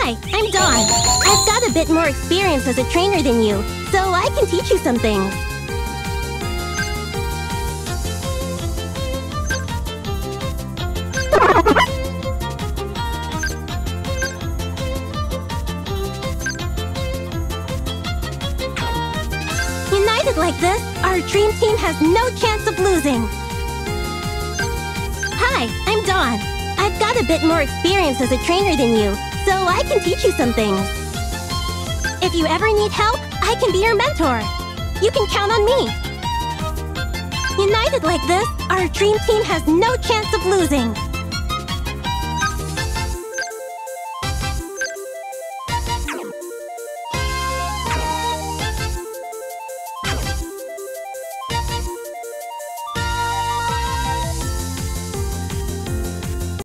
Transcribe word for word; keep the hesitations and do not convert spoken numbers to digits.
Hi, I'm Dawn. I've got a bit more experience as a trainer than you, so I can teach you some things. United like this, our dream team has no chance of losing. Hi, I'm Dawn. I've got a bit more experience as a trainer than you, so I can teach you some things. If you ever need help, I can be your mentor. You can count on me. United like this, our dream team has no chance of losing.